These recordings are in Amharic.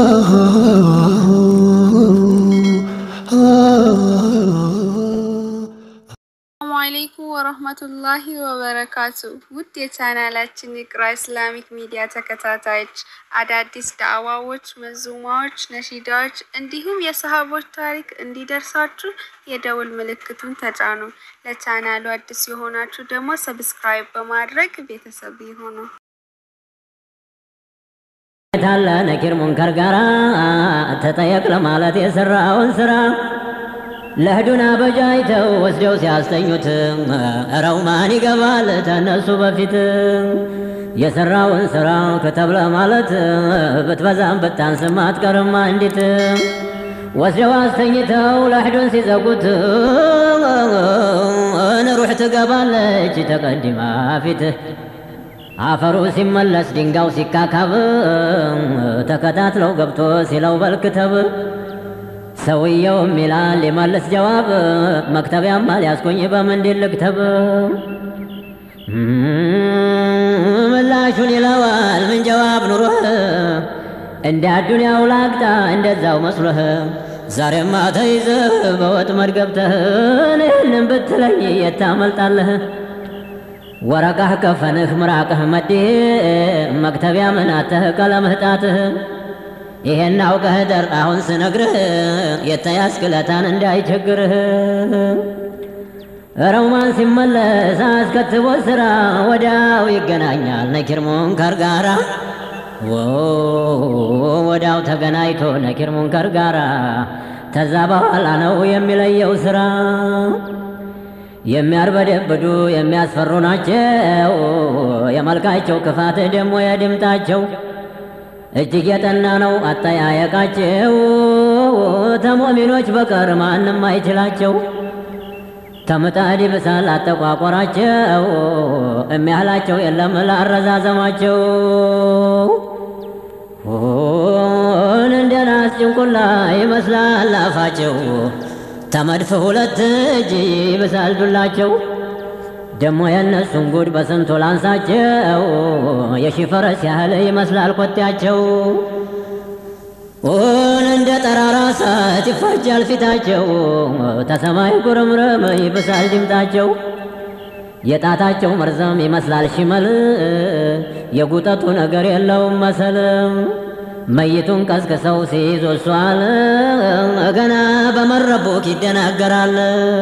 አለይኩም ወራህመቱላሂ ወበረካቱ ውድ የቻናላችን ኢቅራ ኢስላሚክ ሚዲያ ተከታታዮች አዳዲስ ዳዕዋዎች፣ መዝሙሮች፣ ነሺዳዎች እንዲሁም የሰሃቦች ታሪክ እንዲደርሳችሁ የደውል ምልክቱን ተጫኑ። ለቻናሉ አዲስ የሆናችሁ ደግሞ ሰብስክራይብ በማድረግ ቤተሰብ ይሁኑ። ታላ ነኪር ሙንከር ጋራ ተጠየቅ ለማለት የሰራውን ስራ ለህዱና በጃይተው ወስደው ሲያስተኙት እረው ማን ይገባል ተነሱ በፊት የሰራውን ስራ ከተብ ለማለት ብትበዛም ብታንስም አትቀርም አንዲት ወስደው አስተኝተው ለህዱን ሲዘጉት ሩህ ትገባለች ተቀድማ ፊት አፈሩ ሲመለስ ድንጋው ሲካካብ ተከታትለው ገብቶ ሲለው በልክተብ ሰውየው ሚላል ሊመልስ ጀዋብ መክተቢያም አልያዝኩኝ በምንድን ልክተብ ምላሹን ይለዋል ምን ጀዋብ ኑሮህ እንደ አዱንያው ላቅጣ እንደዛው መስሎህ ዛሬማ ተይዘህ በወጥመድ ገብተህ ይህንን ብትለኝ የታመልጣለህ ወረቃህ ከፈንህ ምራቅህ መዲህ መክተቢያ ምናተህ ቀለምህ ጣትህ ይሄን አውቀህ ደር አሁን ስነግርህ የተያዝክለታን እንዳይቸግርህ ረውማን ሲመለስ አስከትቦ ስራ ወዳው ይገናኛል ነኪር ሙንከር ጋራ ወዳው ተገናኝቶ ነኪር ሙንከር ጋራ ተዛ በኋላ ነው የሚለየው ስራ የሚያርበደብዱ የሚያስፈሩ ናቸው የመልካቸው ክፋት ደግሞ የድምጣቸው እጅግ የጠና ነው አጠያየቃቸው ተሙእሚኖች በቀር ማንም አይችላቸው ተምጣድ ብሳል አጠቋቆራቸው የሚያህላቸው የለም ላረዛዘማቸው እንደ ናስ ጭንቁላ ይመስላል አፋቸው ተመድፍ ሁለት እጅ ይብሳል ዱላቸው ደሞ የነሱን ጉድ በስንቱ ላንሳቸው የሺፈረስ ያህል ይመስላል ኮቴያቸው እንደ ጠራራ እሳት ይፋጃል ፊታቸው ተሰማይ ጉርምርም ይብሳል ድምጣቸው የጣታቸው መርዘም ይመስላል ሽመል የጉጠቱ ነገር የለውም መሰል መይቱን ቀስቅሰው ሲይዙ እሷል ገና በመረቦክ ይደናገራል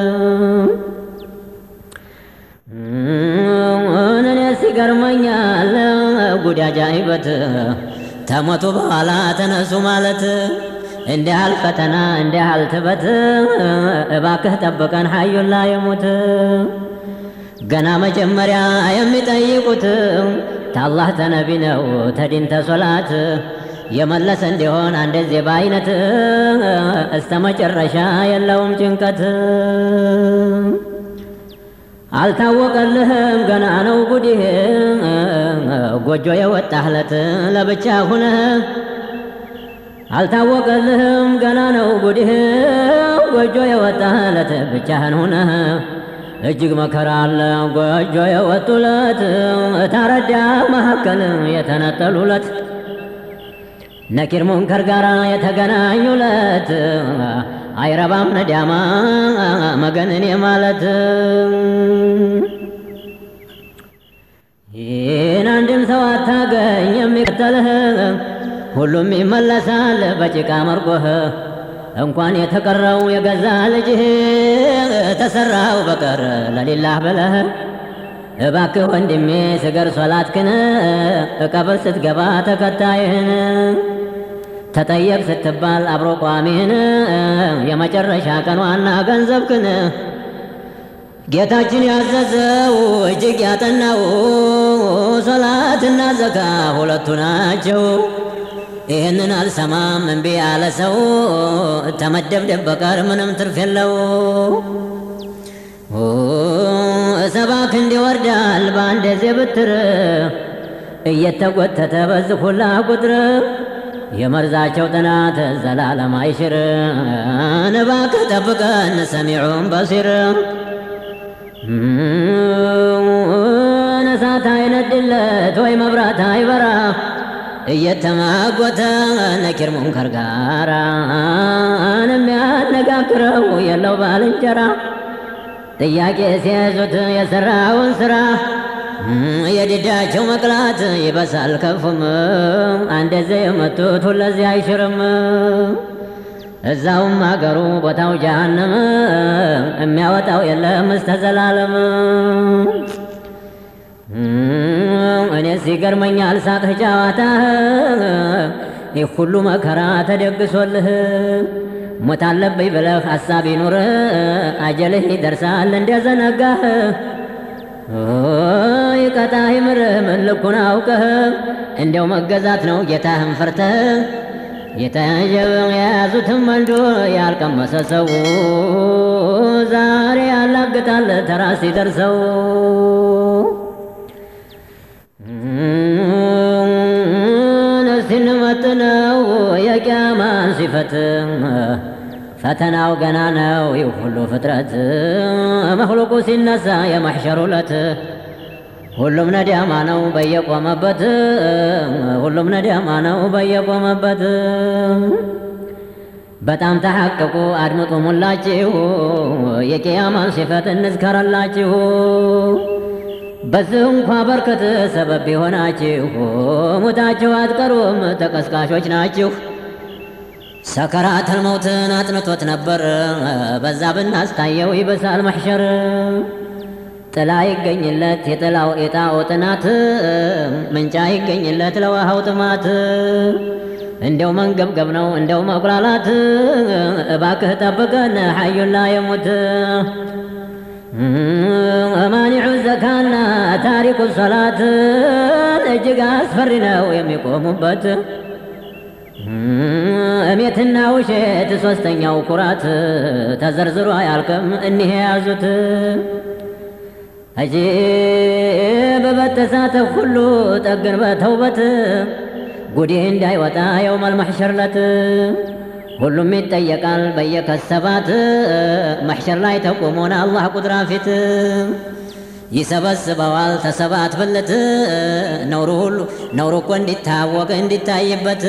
እኔ ሲገርመኛል ጉድ አጃኢበት ተሞቱ በኋላ ተነሱ ማለት እንዲህ አልፈተና እንዲህ አልትበት እባክህ ጠብቀን ሐዩላ የሙት ገና መጀመሪያ የሚጠይቁት ታላህ ተነቢ ነው ተዲን ተሶላት የመለሰ እንዲሆን አንደዚህ በአይነት እስተ መጨረሻ የለውም ጭንቀት አልታወቀልህም ገና ነው ጉዲህ ጎጆ የወጣህለት ለብቻ ሁነህ አልታወቀልህም ገና ነው ጉዲህ ጎጆ የወጣህለት ብቻህን ሁነህ እጅግ መከራ አለ ጎጆ የወጡለት ታረዳ መካከል የተነጠሉለት ነኪር ሙንከር ጋራ የተገናኙለት አይረባም ነዳማ መገንኔ ማለት ይህን አንድም ሰው አታገኝ የሚከተልህ ሁሉም ይመለሳል በጭቃ መርጎህ እንኳን የተቀረው የገዛ ልጅህ ተሰራው በቀር ለሊላህ ብለህ እባክህ ወንድሜ ስገር ሶላትክን ቀብር ስትገባ ተከታይህን ተጠየቅ ስትባል አብሮ ቋሚህን የመጨረሻ ቀን ዋና ገንዘብክን ጌታችን ያዘዘው እጅግ ያጠናው ሶላትና ዘካ ሁለቱ ናቸው ይህንን አልሰማም እምቢ ያለ ሰው ተመደብደብ በቀር ምንም ትርፍ የለው ሰባክ እንዲወርዳል በአንድ የብትር እየተጎተተ በዚህ ሁላ ቁጥር የመርዛቸው ጥናት ዘላለም አይሽር እባክህ ጠብቀን ሰሚዑን በሲር እሳት አይነድለት ወይ መብራት አይበራ እየተማጎተ ነኪር ሙንከር ጋራ የሚያነጋግረው የለው ባልንጀራ ጥያቄ ሲያዙት የሰራውን ስራ የድዳቸው መቅላት ይበሳል ከፉም አንደዚህ የመቱት ሁለዚህ አይሽርም እዛውም አገሩ ቦታው ጀሃነም የሚያወጣው የለም እስከ ዘላለም እኔ ሲገርመኛል ሳቅህ ጨዋታህ ይህ ሁሉ መከራ ተደግሶልህ ሞት አለብኝ ብለህ ሐሳብ ይኑርህ አጀልህ ይደርሳል እንደዘነጋህ ይቀጣህ ይምርህ ምን ልኩን አውቀህ እንደው መገዛት ነው ጌታህን ፈርተህ የያዙትም ወልዶ ያልቀመሰ ሰው ዛሬ ያላግጣል ተራ ሲደርሰው ሲንመጥነው የቂያማን ሲፈት ፈተናው ገና ነው ይህ ሁሉ ፍጥረት መኽሉቁ ሲነሳ የማሕሸሩ ዕለት ሁሉም ነዳማ ነው በየቆመበት ሁሉም ነዳማ ነው በየቆመበት በጣም ተሐቀቁ አድምጡ ሙላችሁ የቂያማን ሲፈት እንዝከረላችሁ በዚህ እንኳ በርከት ሰበብ ቢሆናችሁ ሙታችሁ አትቀሩም ተቀስቃሾች ናችሁ ሰከራተል መውትን አጥንቶት ነበር በዛ ብናስታየው ይበሳል ማሕሸር ጥላ ይገኝለት የጥላው የጣው ጥናት ምንጫ ይገኝለት ለውሃው ጥማት እንደው መንገብገብ ነው እንደው መቁላላት እባክህ ጠብቀን ሐዩን ላ የሙት ማኒዑ ዘካና ታሪኩ ሰላት እጅግ አስፈሪ ነው የሚቆሙበት እሜትና ውሸት ሶስተኛው ኩራት ተዘርዝሮ አያልቅም እኒህ የያዙት አጂብ በተሳተፍ ሁሉ ጠግን በተውበት ጉዲህ እንዳይወጣ የውመል ማሕሸር ለት ሁሉም ይጠየቃል በየከሰባት ማሕሸር ላይ ተቆሞን አላህ ቁድራ ፊት ይሰበስበዋል ተሰባት ብልት ነውሩ ሁሉ ነውሩ እኮ እንዲታወቅ እንዲታይበት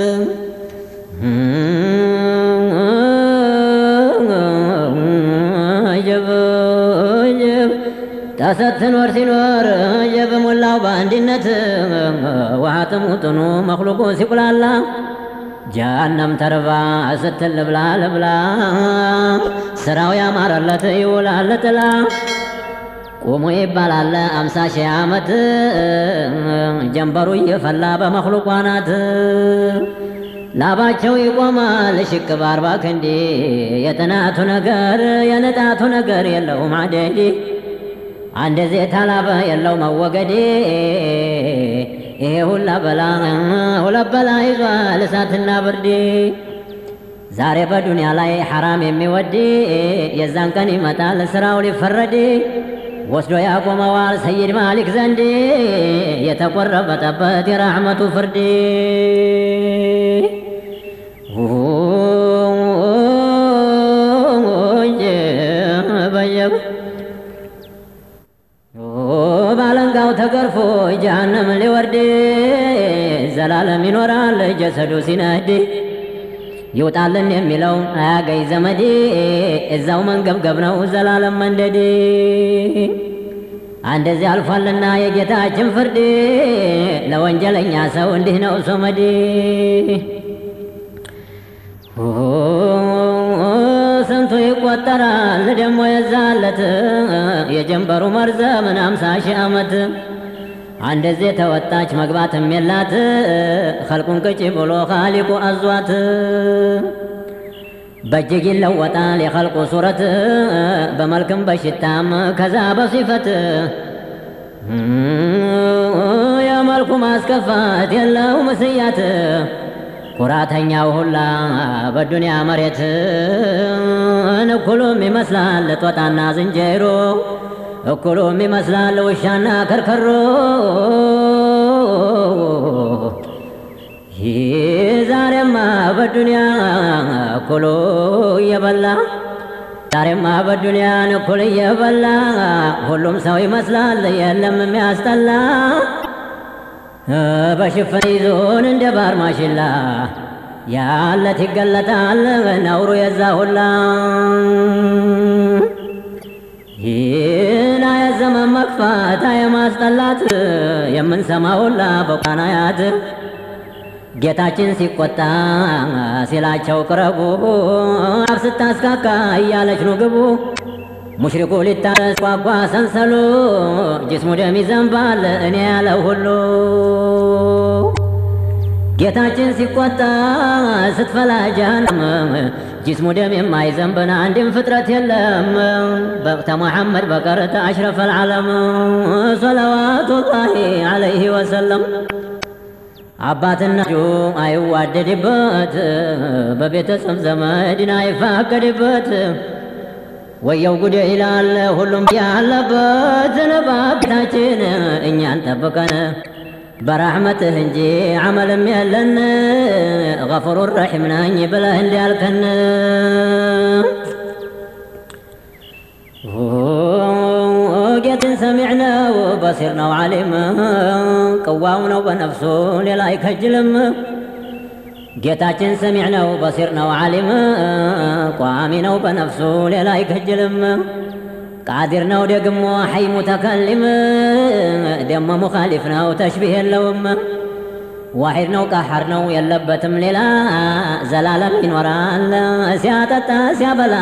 ታሰትኖር ሲኖር ጀብ ሞላው በአንድነት ውሃ ጥሙጥኑ መኽሉቁ ሲቁላላ ጀሃነም ተርባ ስትል ልብላ ልብላ ስራው ያማረለት ይውላል ጥላ ቁሙ ይባላል 50,000 ዓመት ጀንበሩ እየፈላ በመኽሉቋ ናት ላባቸው ይቆማል ሽቅብ 40 ክንዴ የጥናቱ ነገር የንጣቱ ነገር የለውም አደዴ አንደዚህ ታላበ የለው መወገዴ ይሄ ሁላ በላ ይዟል እሳትና ብርዴ ዛሬ በዱንያ ላይ ሐራም የሚወድ የዛን ቀን ይመጣል ስራው ሊፈረድ ወስዶ ያቆመዋል ሰይድ ማሊክ ዘንድ የተቆረበጠበት የራሕመቱ ፍርድ ባለንጋው ተገርፎ ጀሃነም ሊወርድ ዘላለም ይኖራል ጀሰዱ ሲነድ ይውጣልን የሚለው አያገኝ ዘመድ እዛው መንገብገብ ነው ዘላለም መንደድ አንደዚህ አልፏልና የጌታችን ፍርድ ለወንጀለኛ ሰው እንዲህ ነው ሶመድ ስንቱ ይቆጠራል ደሞ የዛለት የጀንበሩ መርዘምን 50,000 ዓመት አንደዚህ ተወጣች መግባትም የላት ኸልቁን ቅጭ ብሎ ኻሊቁ አዟት በእጅግ ይለወጣል የኸልቁ ሱረት በመልክም በሽታም ከዛ በሲፈት የመልኩ ማስከፋት የለው ምስያት ኩራተኛው ሁላ በዱንያ መሬት እኩሉም ይመስላል ጦጣና ዝንጀሮ እኩሉም ይመስላል ውሻና ከርከሮ ዛሬማ በዱንያ እኩሉ እየበላ ዛሬማ በዱንያ እኩል እየበላ ሁሉም ሰው ይመስላል የለም የሚያስጠላ በሽፍን ይዞን እንደ ባር ማሽላ ያለት ይገለጣል ነውሩ የዛ ሁላ ይህን የዘመን መክፋት የማስጠላት የምንሰማው ሁላ በቁርአናት ጌታችን ሲቆጣ ሲላቸው ቅረቡ አፍ ስታስካካ እያለች ነው ግቡ ሙሽሪኩ ሊታረስ ቋቋ ሰንሰሉ ጅስሙ ደም ይዘንባል እኔ ያለው ሁሉ ጌታችን ሲቆጣ ስትፈላ ጀሃነም ጅስሙ ደም የማይዘንብን አንድም ፍጥረት የለም በቅተ ሙሐመድ በቀርተ አሽረፈል ዓለም ሰለዋቱላሂ ዐለይሂ ወሰለም አባትና ልጁ አይዋደድበት በቤተሰብ ዘመድን አይፋቀድበት ወየው ጉዴ ይላል ሁሉም ያለበት ነባታችን እኛን ጠብቀን በረሕመትህ እንጂ ዓመልም የለን ገፉሩ ረሒም ነኝ ብለህ እንዲያልከን ጌትን ሰሚዕ ነው በሲር ነው ዓሊም ቅዋው ነው በነፍሱ ሌላ አይከጅልም ጌታችን ሰሚዕ ነው በሲር ነው ዓሊም ቋሚ ነው በነፍሱ ሌላ አይከጅልም ቃዲር ነው ደግሞ ሐይ ሙተከሊም ደሞ ሙኻሊፍ ነው ተሽቢህ የለውም ዋሒድ ነው ቃሓር ነው የለበትም ሌላ ዘላለም ይኖራል ሲያጠጣ ሲያበላ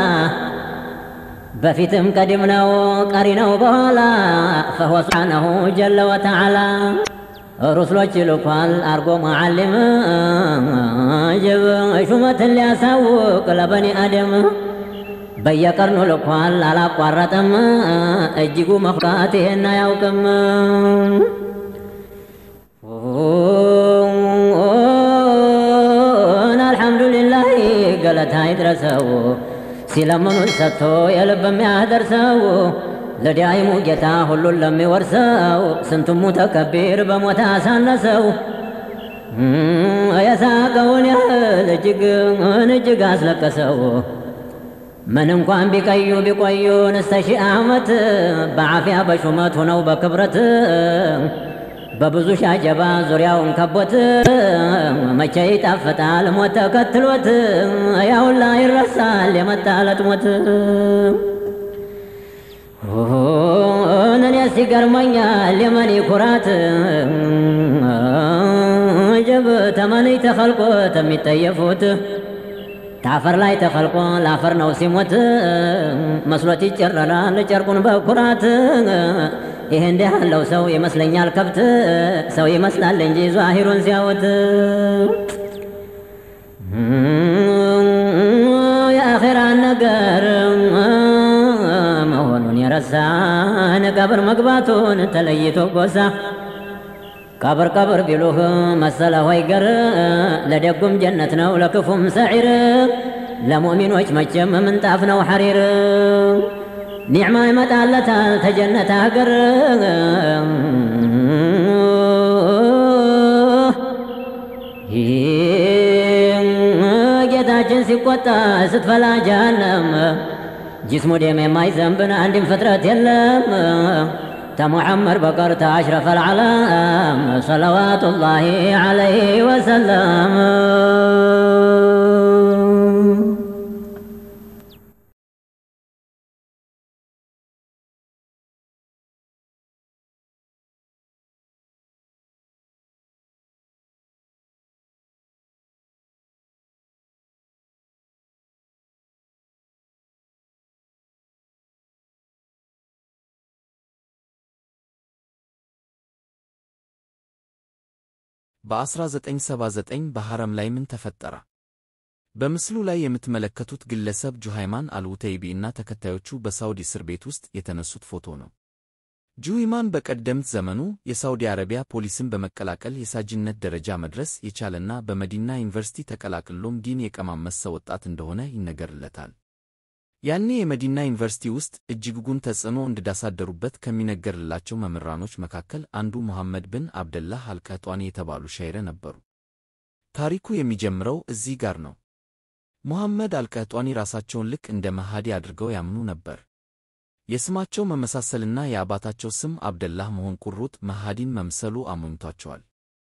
በፊትም ቀዲም ነው ቀሪ ነው በኋላ ፈሁወ ሱብሓነሁ ጀለ ወተዓላ ሩስሎች ልኳል አርጎ ሙዓሊም ጅብ ሹመትን ሊያሳውቅ ለበኒ አደም በየቀርኑ ልኳል አላቋረጠም እጅጉ መፍራት ይሄን አያውቅም አልሐምዱሊላህ ገለታ ይድረሰው ሲለምኑት ሰጥቶ የልብ የሚያደርሰው ለዳይሙ ጌታ ሁሉን ለሚወርሰው ስንቱም ሙተከቢር በሞት አሳነሰው የሳቀውን ያህል እጅግ አስለቀሰው ምን እንኳን ቢቀዩ ቢቆዩ ንስተ ሺህ ዓመት በዓፊያ በሹመት ሆነው በክብረት በብዙ ሻጀባ ዙሪያውን ከቦት መቼ ይጣፍጣል ሞት ተከትሎት ያሁላ ይረሳል የመጣለት ሞት እኔስ ይገርመኛል የመኒ ኩራት ጅብ ተመንይ ተኸልቆ ተሚጠየፉት ታፈር ላይ ተኸልቆ ላፈር ነው ሲሞት መስሎት ይጨረራል ጨርቁን በኩራት ይሄ እንዲህ ያለው ሰው ይመስለኛል ከብት ሰው ይመስላል እንጂ ዛሂሩን ሲያወት የአኺራን ነገር መሆኑን የረሳን ቀብር መግባቱን ተለይቶ ጎሳ ቀብር ቢሉህ መሰለ ሆይ ገር ለደጉም ጀነት ነው ለክፉም ሰዒር ለሙእሚኖች መቼም ምንጣፍ ነው ሐሪር ኒዕማ ይመጣለታል ተጀነት ሀገር ጌታችን ሲቆጣ ስትፈላ ጀሃነም ጅስሙ ደም የማይዘንብን አንድም ፍጥረት የለም ተሙሐመድ በቀር ተአሽረፈል ዓለም ሰለዋቱላሂ ዐለይሂ ወሰለም በ1979 በሐረም ላይ ምን ተፈጠረ? በምስሉ ላይ የምትመለከቱት ግለሰብ ጁሃይማን አልውተይቢ እና ተከታዮቹ በሳውዲ እስር ቤት ውስጥ የተነሱት ፎቶ ነው። ጁሃይማን በቀደምት ዘመኑ የሳውዲ አረቢያ ፖሊስን በመቀላቀል የሳጅነት ደረጃ መድረስ የቻለና በመዲና ዩኒቨርሲቲ ተቀላቅሎም ዲን የቀማመሰ ወጣት እንደሆነ ይነገርለታል። ያኔ የመዲና ዩኒቨርሲቲ ውስጥ እጅጉን ተጽዕኖ እንዳሳደሩበት ከሚነገርላቸው መምህራኖች መካከል አንዱ ሙሐመድ ብን አብደላህ አልቀህጧኒ የተባሉ ሻይር ነበሩ። ታሪኩ የሚጀምረው እዚህ ጋር ነው። ሙሐመድ አልቀህጧኒ ራሳቸውን ልክ እንደ መሃዲ አድርገው ያምኑ ነበር። የስማቸው መመሳሰልና የአባታቸው ስም አብደላህ መሆን ቁሩጥ መሃዲን መምሰሉ አሞኝቷቸዋል።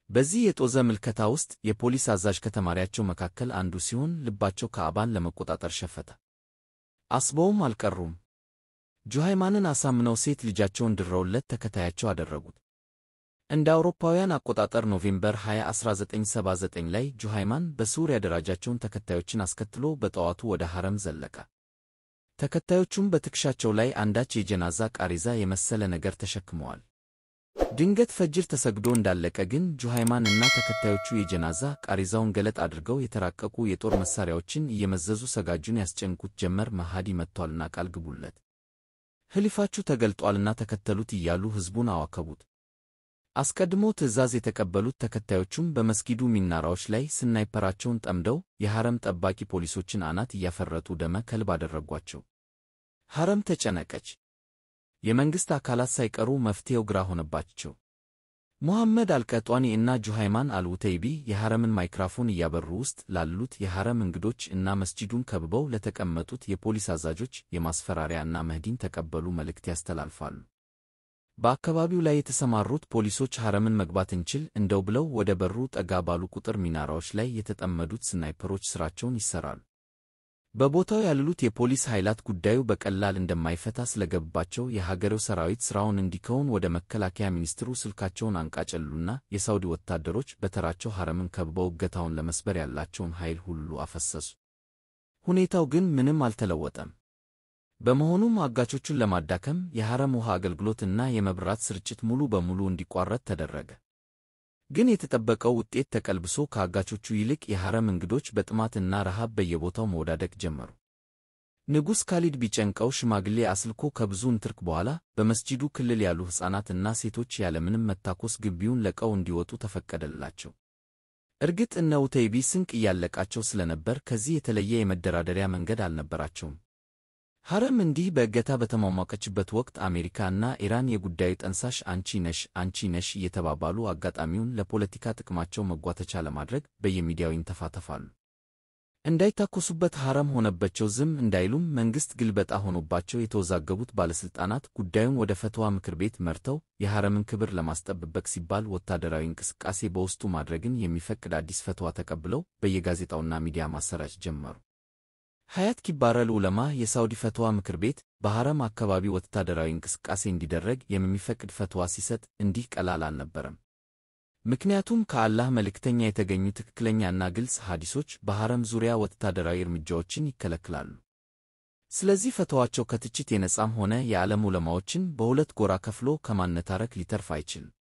በዚህ የጦዘ ምልከታ ውስጥ የፖሊስ አዛዥ ከተማሪያቸው መካከል አንዱ ሲሆን ልባቸው ካዕባን ለመቆጣጠር ሸፈተ። አስበውም አልቀሩም። ጁሃይማንን አሳምነው ሴት ልጃቸውን ድረውለት ተከታያቸው አደረጉት። እንደ አውሮፓውያን አቆጣጠር ኖቬምበር 20 1979 ላይ ጁሃይማን በስውር ያደራጃቸውን ተከታዮችን አስከትሎ በጠዋቱ ወደ ሐረም ዘለቀ። ተከታዮቹም በትከሻቸው ላይ አንዳች የጀናዛ ቃሬዛ የመሰለ ነገር ተሸክመዋል። ድንገት ፈጅር ተሰግዶ እንዳለቀ ግን ጁሃይማን እና ተከታዮቹ የጀናዛ ቃሬዛውን ገለጥ አድርገው የተራቀቁ የጦር መሳሪያዎችን እየመዘዙ ሰጋጁን ያስጨንቁት ጀመር። መሃዲ መጥቷልና ቃል ግቡለት፣ ኽሊፋችሁ ተገልጧልና ተከተሉት እያሉ ሕዝቡን አዋከቡት። አስቀድሞ ትዕዛዝ የተቀበሉት ተከታዮቹም በመስጊዱ ሚናራዎች ላይ ስናይፐራቸውን ጠምደው የሐረም ጠባቂ ፖሊሶችን አናት እያፈረጡ ደመ ከልብ አደረጓቸው። ሐረም ተጨነቀች። የመንግሥት አካላት ሳይቀሩ መፍትሄው ግራ ሆነባቸው። ሙሐመድ አልቀጧኒ እና ጁሃይማን አልውተይቢ የሐረምን ማይክራፎን እያበሩ ውስጥ ላሉት የሐረም እንግዶች እና መስጂዱን ከብበው ለተቀመጡት የፖሊስ አዛዦች የማስፈራሪያ እና መህዲን ተቀበሉ መልእክት ያስተላልፋሉ። በአካባቢው ላይ የተሰማሩት ፖሊሶች ሐረምን መግባት እንችል እንደው ብለው ወደ በሩ ጠጋ ባሉ ቁጥር ሚናራዎች ላይ የተጠመዱት ስናይፐሮች ሥራቸውን ይሠራሉ። በቦታው ያሉት የፖሊስ ኃይላት ጉዳዩ በቀላል እንደማይፈታ ስለገባቸው የሀገሬው ሰራዊት ሥራውን እንዲከውን ወደ መከላከያ ሚኒስትሩ ስልካቸውን አንቃጨሉና የሳውዲ ወታደሮች በተራቸው ሐረምን ከብበው እገታውን ለመስበር ያላቸውን ኃይል ሁሉ አፈሰሱ። ሁኔታው ግን ምንም አልተለወጠም። በመሆኑም አጋቾቹን ለማዳከም የሐረም ውሃ አገልግሎት እና የመብራት ስርጭት ሙሉ በሙሉ እንዲቋረጥ ተደረገ። ግን የተጠበቀው ውጤት ተቀልብሶ ከአጋቾቹ ይልቅ የሐረም እንግዶች በጥማትና ረሃብ በየቦታው መወዳደቅ ጀመሩ። ንጉሥ ካሊድ ቢጨንቀው ሽማግሌ አስልኮ ከብዙ ንትርክ በኋላ በመስጂዱ ክልል ያሉ ሕፃናትና ሴቶች ያለምንም መታኮስ ግቢውን ለቀው እንዲወጡ ተፈቀደላቸው። እርግጥ እነ ኡተይቢ ስንቅ እያለቃቸው ስለነበር ከዚህ የተለየ የመደራደሪያ መንገድ አልነበራቸውም። ሐረም እንዲህ በእገታ በተሟሟቀችበት ወቅት አሜሪካ እና ኢራን የጉዳዩ ጠንሳሽ አንቺ ነሽ እየተባባሉ አጋጣሚውን ለፖለቲካ ጥቅማቸው መጓተቻ ለማድረግ በየሚዲያው ይንተፋተፋሉ። እንዳይታኮሱበት ሐረም ሆነበቸው። ዝም እንዳይሉም መንግሥት ግልበጣ ሆኖባቸው የተወዛገቡት ባለሥልጣናት ጉዳዩን ወደ ፈትዋ ምክር ቤት መርተው የሐረምን ክብር ለማስጠበቅ ሲባል ወታደራዊ እንቅስቃሴ በውስጡ ማድረግን የሚፈቅድ አዲስ ፈትዋ ተቀብለው በየጋዜጣውና ሚዲያ ማሰራጭ ጀመሩ። ሐያት ኪባረል ዑለማ የሳውዲ ፈትዋ ምክር ቤት በሐረም አካባቢ ወታደራዊ እንቅስቃሴ እንዲደረግ የሚፈቅድ ፈትዋ ሲሰጥ እንዲህ ቀላል አልነበረም። ምክንያቱም ከአላህ መልእክተኛ የተገኙ ትክክለኛና ግልጽ ሐዲሶች በሐረም ዙሪያ ወታደራዊ እርምጃዎችን ይከለክላሉ። ስለዚህ ፈትዋቸው ከትችት የነጻም ሆነ የዓለም ዑለማዎችን በሁለት ጎራ ከፍሎ ከማነታረክ ሊተርፍ አይችልም።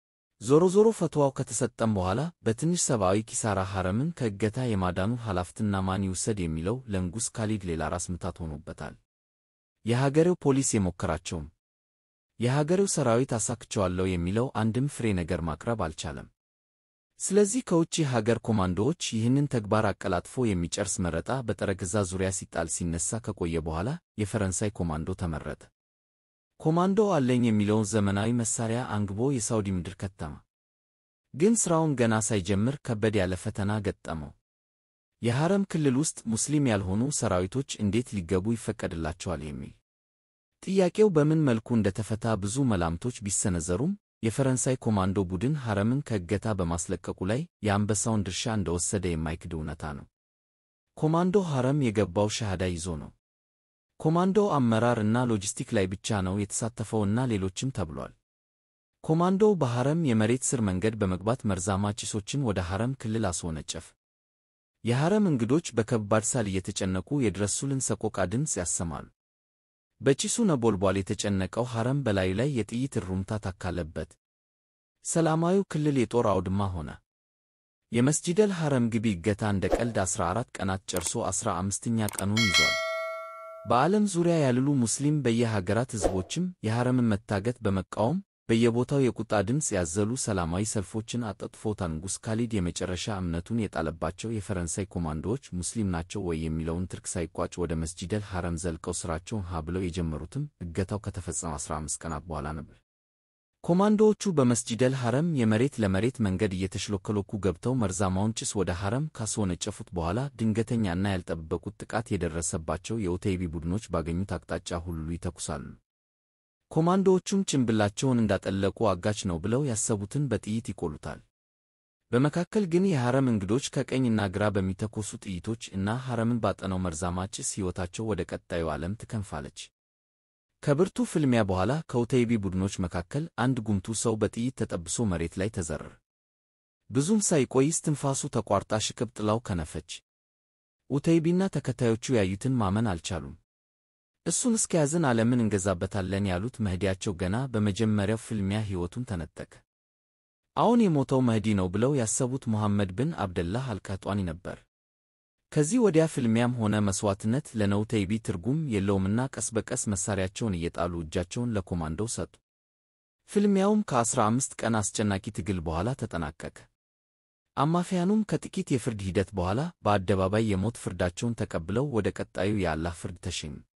ዞሮ ፈትዋው ከተሰጠም በኋላ በትንሽ ሰብአዊ ኪሳራ ሐረምን ከእገታ የማዳኑ ኃላፊነትና ማን ይውሰድ የሚለው ለንጉሥ ካሊድ ሌላ ራስ ምታት ሆኖበታል። የሀገሬው ፖሊስ የሞከራቸውም የሀገሬው ሰራዊት አሳክቸዋለሁ የሚለው አንድም ፍሬ ነገር ማቅረብ አልቻለም። ስለዚህ ከውጭ ሀገር ኮማንዶዎች ይህንን ተግባር አቀላጥፎ የሚጨርስ መረጣ በጠረጴዛ ዙሪያ ሲጣል ሲነሳ ከቆየ በኋላ የፈረንሳይ ኮማንዶ ተመረጠ። ኮማንዶ አለኝ የሚለውን ዘመናዊ መሳሪያ አንግቦ የሳውዲ ምድር ከተማ። ግን ሥራውን ገና ሳይጀምር ከበድ ያለ ፈተና ገጠመው። የሐረም ክልል ውስጥ ሙስሊም ያልሆኑ ሰራዊቶች እንዴት ሊገቡ ይፈቀድላቸዋል የሚል ጥያቄው በምን መልኩ እንደተፈታ ብዙ መላምቶች ቢሰነዘሩም የፈረንሳይ ኮማንዶ ቡድን ሐረምን ከእገታ በማስለቀቁ ላይ የአንበሳውን ድርሻ እንደወሰደ የማይክድ እውነታ ነው። ኮማንዶ ሐረም የገባው ሻሃዳ ይዞ ነው። ኮማንዶው አመራር እና ሎጂስቲክ ላይ ብቻ ነው የተሳተፈውና ሌሎችም ተብሏል። ኮማንዶው በሐረም የመሬት ስር መንገድ በመግባት መርዛማ ጭሶችን ወደ ሐረም ክልል አስወነጨፈ። የሐረም እንግዶች በከባድ ሳል እየተጨነቁ የድረሱልን ሰቆቃ ድምፅ ያሰማሉ። በጭሱ ነበልባል የተጨነቀው ሐረም በላዩ ላይ የጥይት ሩምታ ታካለበት። ሰላማዊው ክልል የጦር አውድማ ሆነ። የመስጂደል ሐረም ግቢ እገታ እንደ ቀልድ 14 ቀናት ጨርሶ 15ኛ ቀኑን ይዟል። በዓለም ዙሪያ ያሉ ሙስሊም በየሀገራት ሕዝቦችም የሐረምን መታገት በመቃወም በየቦታው የቁጣ ድምፅ ያዘሉ ሰላማዊ ሰልፎችን አጠጥፎታል። ንጉሥ ካሊድ የመጨረሻ እምነቱን የጣለባቸው የፈረንሳይ ኮማንዶዎች ሙስሊም ናቸው ወይ የሚለውን ትርክ ሳይቋጭ ወደ መስጂደል ሐረም ዘልቀው ሥራቸውን ብለው የጀመሩትም እገታው ከተፈጸመ 15 ቀናት በኋላ ነበር። ኮማንዶዎቹ በመስጂደል ሐረም የመሬት ለመሬት መንገድ እየተሽሎከሎኩ ገብተው መርዛማውን ጭስ ወደ ሐረም ካስወነጨፉት በኋላ ድንገተኛና ያልጠበቁት ጥቃት የደረሰባቸው የኡተይቢ ቡድኖች ባገኙት አቅጣጫ ሁሉ ይተኩሳሉ። ኮማንዶዎቹም ጭንብላቸውን እንዳጠለቁ አጋች ነው ብለው ያሰቡትን በጥይት ይቆሉታል። በመካከል ግን የሐረም እንግዶች ከቀኝና ግራ በሚተኮሱ ጥይቶች እና ሐረምን ባጠነው መርዛማ ጭስ ሕይወታቸው ወደ ቀጣዩ ዓለም ትከንፋለች። ከብርቱ ፍልሚያ በኋላ ከኡተይቢ ቡድኖች መካከል አንድ ጉምቱ ሰው በጥይት ተጠብሶ መሬት ላይ ተዘረረ። ብዙም ሳይቆይ እስትንፋሱ ተቋርጣ ሽቅብ ጥላው ከነፈች። ኡተይቢና ተከታዮቹ ያዩትን ማመን አልቻሉም። እሱን እስከያዝን ዓለምን እንገዛበታለን ያሉት መህዲያቸው ገና በመጀመሪያው ፍልሚያ ሕይወቱን ተነጠቀ። አሁን የሞተው መህዲ ነው ብለው ያሰቡት ሙሐመድ ብን አብደላህ አልቀህጧኒ ነበር። ከዚህ ወዲያ ፍልሚያም ሆነ መሥዋዕትነት ለነኡተይቢ ትርጉም የለውምና ቀስ በቀስ መሣሪያቸውን እየጣሉ እጃቸውን ለኮማንዶው ሰጡ። ፍልሚያውም ከ15 ቀን አስጨናቂ ትግል በኋላ ተጠናቀቀ። አማፊያኑም ከጥቂት የፍርድ ሂደት በኋላ በአደባባይ የሞት ፍርዳቸውን ተቀብለው ወደ ቀጣዩ የአላህ ፍርድ ተሸኙ።